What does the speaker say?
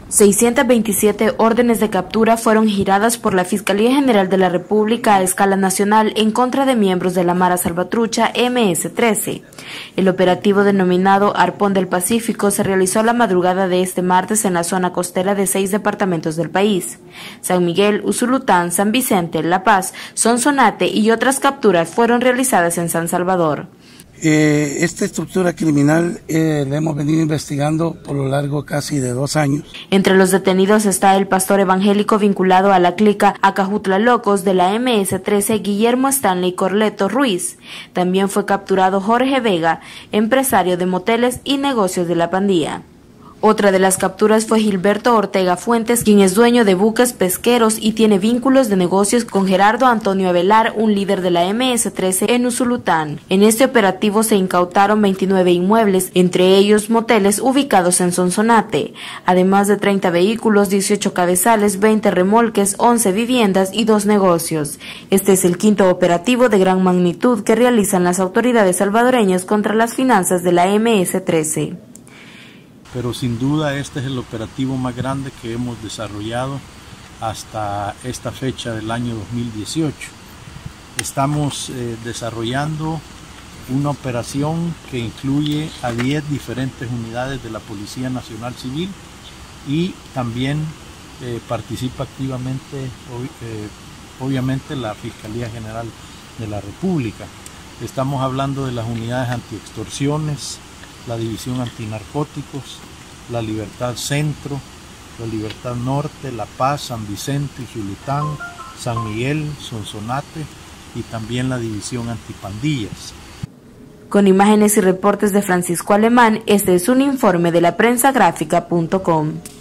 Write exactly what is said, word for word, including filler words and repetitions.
seiscientas veintisiete órdenes de captura fueron giradas por la Fiscalía General de la República a escala nacional en contra de miembros de la Mara Salvatrucha eme ese trece. El operativo denominado Arpón del Pacífico se realizó la madrugada de este martes en la zona costera de seis departamentos del país. San Miguel, Usulután, San Vicente, La Paz, Sonsonate y otras capturas fueron realizadas en San Salvador. Eh, esta estructura criminal eh, la hemos venido investigando por lo largo casi de dos años. Entre los detenidos está el pastor evangélico vinculado a la clica Acajutla Locos de la eme ese trece, Guillermo Stanley Corleto Ruiz. También fue capturado Jorge Vega, empresario de moteles y negocios de la pandilla. Otra de las capturas fue Gilberto Ortega Fuentes, quien es dueño de buques pesqueros y tiene vínculos de negocios con Gerardo Antonio Avelar, un líder de la eme ese trece en Usulután. En este operativo se incautaron veintinueve inmuebles, entre ellos moteles ubicados en Sonsonate, además de treinta vehículos, dieciocho cabezales, veinte remolques, once viviendas y dos negocios. Este es el quinto operativo de gran magnitud que realizan las autoridades salvadoreñas contra las finanzas de la eme ese trece. Pero sin duda este es el operativo más grande que hemos desarrollado hasta esta fecha del año dos mil dieciocho. Estamos eh, desarrollando una operación que incluye a diez diferentes unidades de la Policía Nacional Civil y también eh, participa activamente, ob eh, obviamente, la Fiscalía General de la República. Estamos hablando de las unidades antiextorsiones, la División Antinarcóticos, la Libertad Centro, la Libertad Norte, La Paz, San Vicente, Usulután, San Miguel, Sonsonate y también la División Antipandillas. Con imágenes y reportes de Francisco Alemán, este es un informe de la prensa gráfica punto com.